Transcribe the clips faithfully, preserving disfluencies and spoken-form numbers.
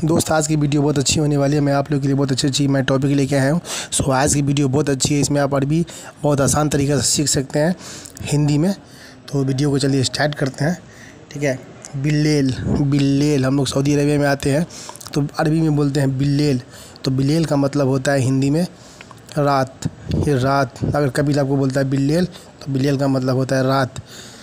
दोस्त आज की वीडियो बहुत अच्छी होने वाली है। मैं आप लोगों के लिए बहुत अच्छी अच्छी मैं टॉपिक लेके आया हूँ। सो आज की वीडियो बहुत अच्छी है। इसमें आप अरबी बहुत आसान तरीके से सीख सकते हैं हिंदी में। तो वीडियो को चलिए स्टार्ट करते हैं। ठीक है। बिल्लेल, बिल्लेल हम लोग सऊदी अरबिया में आते हैं तो अरबी में बोलते हैं बिल्लेल। तो बिल्लेल का मतलब होता है हिंदी में रात। ये रात अगर कबील आपको बोलता है बिल्लेल तो बिल्लेल का मतलब होता है रात।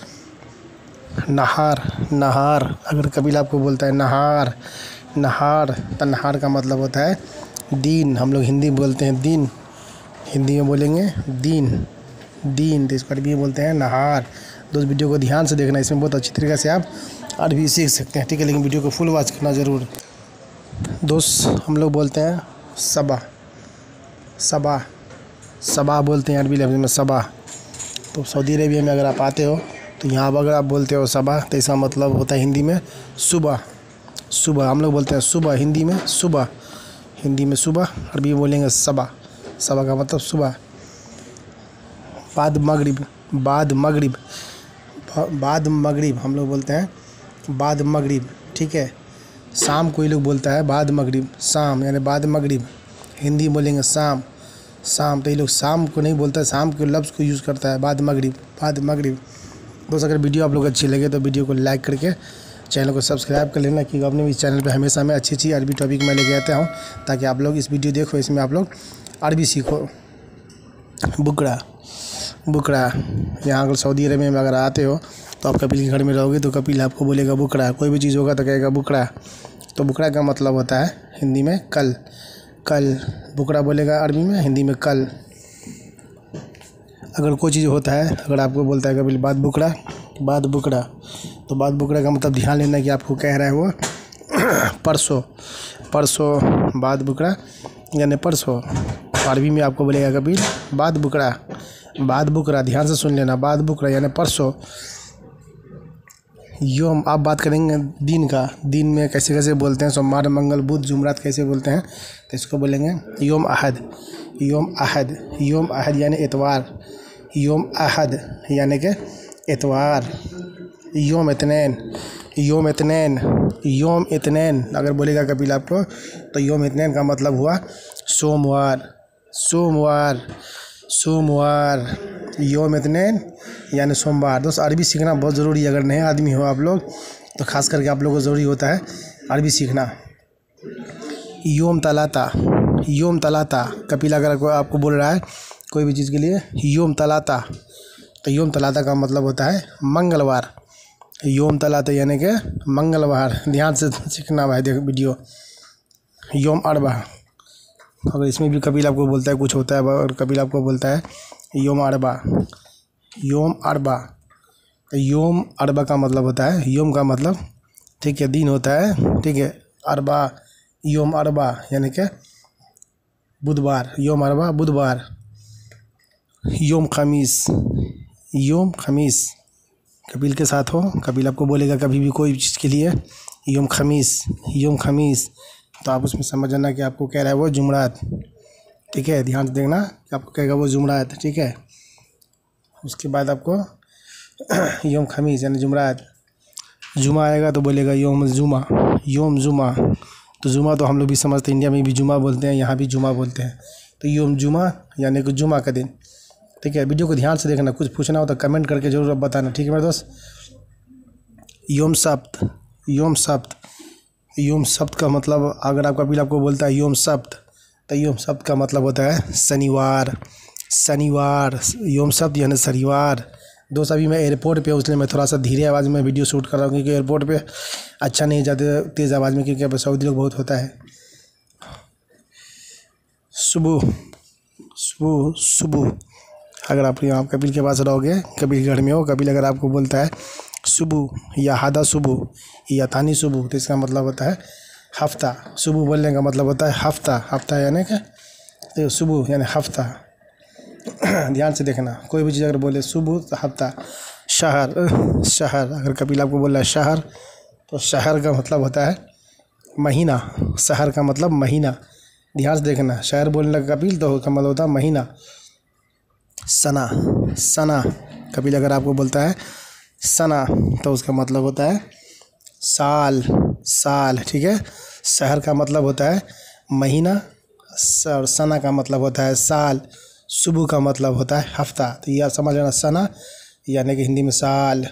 नहार, नहार अगर कबील आपको बोलता है नहार, नहार तो नहार का मतलब होता है दिन। हम लोग हिंदी में बोलते हैं दिन, हिंदी में बोलेंगे दिन, दिन तो इसको अरबी में बोलते हैं नहार। दोस्त वीडियो को ध्यान से देखना, इसमें बहुत अच्छी तरीके से आप अरबी सीख सकते हैं। ठीक है, लेकिन वीडियो को फुल वॉच करना ज़रूर। दोस्त हम लोग बोलते हैं सबा, सबा, सबा बोलते हैं अरबी लफ्ज़ में सबा। तो सऊदी अरबिया में अगर आप आते हो तो यहाँ पर अगर आप बोलते हो सबा तो इसका मतलब होता है हिंदी में सुबह। सुबह हम लोग बोलते हैं सुबह, हिंदी में सुबह, हिंदी में सुबह, अरबी में बोलेंगे सबा। सबा का मतलब सुबह। बाद मगरिब, बाद मगरिब, बाद मगरिब हम लोग बोलते हैं बाद मगरिब। ठीक है। शाम कोई लोग बोलता है बाद मगरिब, शाम यानी बाद मगरिब, हिंदी में बोलेंगे शाम, शाम। तो ये लोग शाम को नहीं बोलता, शाम के लफ्ज़ को यूज़ करता है बाद मगरिब, बाद मगरिब। दोस्त अगर वीडियो आप लोग अच्छी लगे तो वीडियो को लाइक करके चैनल को सब्सक्राइब कर लेना, क्योंकि अपने इस चैनल पे हमेशा मैं अच्छी अच्छी अरबी टॉपिक मैं लेके आता हूँ ताकि आप लोग इस वीडियो देखो, इसमें आप लोग अरबी सीखो। बुकड़ा, बुकड़ा यहाँ अगर सऊदी अरबिया में अगर आते हो तो आप कपिल के घर में रहोगे तो कपिल आपको बोलेगा बुकड़ा। कोई भी चीज़ होगा तो कहेगा बुकड़ा। तो बुकड़ा का मतलब होता है हिंदी में कल, कल। बुकड़ा बोलेगा अरबी में, हिंदी में कल। अगर कोई चीज़ होता है, अगर आपको बोलता है कपिल बाद बुकड़ा, बाद बुकड़ा, तो बाद बुकड़ा का मतलब ध्यान लेना कि आपको कह रहा है वो परसों, परसों बाद बुकड़ा यानी परसों। अरबी में आपको बोलेगा कपिल बाद बुकड़ा, बाद बुकड़ा। ध्यान से सुन लेना, बाद बुकड़ा यानी परसों। योम आप बात करेंगे दिन का, दिन में कैसे कैसे बोलते हैं, सोमवार मंगल बुध जुमरात कैसे बोलते हैं, तो इसको बोलेंगे योम अहद, योम अहद, योम अहद यानी इतवार, योम अहद यानी कि इतवार। योम इतनैन, योम इतनैन, योम इतनैन अगर बोलेगा कपिल आपको तो योम इतनैन का मतलब हुआ सोमवार, सोमवार, सोमवार। योम इतनैन यानी सोमवार। दोस्त अरबी सीखना बहुत ज़रूरी है। अगर नए आदमी हो आप लोग तो ख़ास करके आप लोगों को ज़रूरी होता है अरबी सीखना। योम तलाता, योम तलाता कपिल अगर कोई आपको बोल रहा है कोई भी चीज़ के लिए योम तलाता तो योम तलाता का मतलब होता है मंगलवार। योम तलाता यानी कि मंगलवार। ध्यान से सीखना भाई, देखो वीडियो। योम अरबा अगर इसमें भी कपिल आपको बोलता है कुछ होता है और कपिल आपको बोलता है योम अरबा, योम अरबा। योम अरबा का मतलब होता है, योम का मतलब ठीक है दिन होता है, ठीक है। अरबा, योम अरबा यानी कि बुधवार, योम अरबा बुधवार। योम खमीस, योम खमीस कपिल के साथ हो, कपिल आपको बोलेगा कभी भी कोई चीज़ के लिए योम खमीस, योम खमीस, तो आप उसमें समझ जाना कि आपको कह रहा है वो जुमरात। ठीक है, ध्यान से देखना कि आपको कहेगा वो जुमरात। ठीक है। उसके बाद आपको योम खमीस यानी जुमरात। जुमा आएगा तो बोलेगा योम जुमा, योम जुमा। तो जुमा तो हम लोग भी समझते हैं, इंडिया में भी जुमा बोलते हैं, यहाँ भी जुमा बोलते हैं। तो योम जुमा यानी कि जुमा का दिन। ठीक है, वीडियो को ध्यान से देखना, कुछ पूछना हो तो कमेंट करके ज़रूर अब बताना। ठीक है मेरे दोस्त। योम सब्त, योम सब्त, योम सब्त का मतलब अगर आपका कपिल आपको बोलता है योम सब्त तो योम सब्त का मतलब होता है शनिवार, शनिवार। योम सब्त यानी शनिवार। दोस्त अभी मैं एयरपोर्ट पे हूँ इसलिए मैं थोड़ा सा धीरे आवाज़ में वीडियो शूट कर रहा हूँ, क्योंकि एयरपोर्ट पे अच्छा नहीं जाते तेज़ आवाज़ में, क्योंकि यहाँ पर सऊदी लोग बहुत होता है। सुबह, सुबह, सुबह अगर आप यहाँ कपिल के पास रहोगे, कपिल घर में हो, कपिल अगर आपको बोलता है सुबह या हादा सुबह या तानी सुबह तो इसका मतलब होता है हफ्ता। सुबह बोलने का मतलब होता है हफ्ता, हफ्ता यानी कि तो सुबह यानी हफ्ता। ध्यान से देखना, कोई भी चीज़ अगर बोले सुबह तो हफ्ता। शहर, शहर अगर कपिल आपको बोल रहा है शहर तो शहर का मतलब होता है महीना, शहर का मतलब महीना। ध्यान से देखना, शहर बोलने का कपिल तो उसका मतलब होता है महीना। सना, सना कपिल अगर आपको बोलता है सना तो उसका मतलब होता है साल, साल। ठीक है, शहर का मतलब होता है महीना, और सना का मतलब होता है साल, सुबह का मतलब होता है हफ्ता। तो यह समझ लेना, सना यानी कि हिंदी में साल।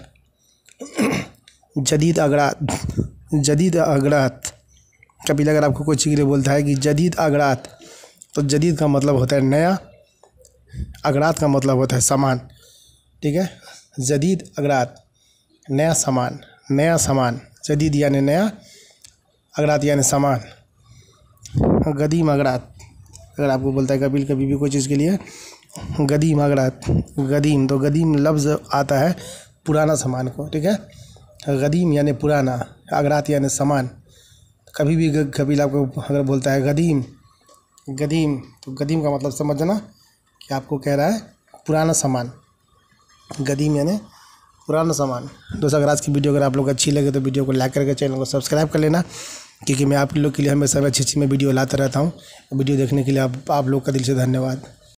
जदीद अगरात, जदीद अगरात, कभी अगर आपको कोई चीज़ के लिए बोलता है कि जदीद अगरात, तो जदीद का मतलब होता है नया, अगरात का मतलब होता है सामान। ठीक है, जदीद अगरात, नया सामान, नया सामान। जदीद यानी नया, अगरात यानी सामान। गदीम अगरात, अगर आपको बोलता है कभी कभी भी कोई चीज़ के लिए गदीम अगरात, गदीम, तो गदीम लफ्ज़ आता है पुराना सामान को। ठीक है, गदीम यानी पुराना, अगरात यानी सामान। कभी भी कभी आपको अगर बोलता है गदीम, गदीम, तो गदीम का मतलब समझना कि आपको कह रहा है पुराना सामान। गदीम यानी पुराना सामान। दोस्तों, अगर आज की वीडियो अगर आप लोग अच्छी लगे तो वीडियो को लाइक करके चैनल को सब्सक्राइब कर लेना, क्योंकि मैं आप लोग के लिए हमेशा अच्छी अच्छी मैं वीडियो लाता रहता हूँ। वीडियो देखने के लिए आप आप लोग का दिल से धन्यवाद।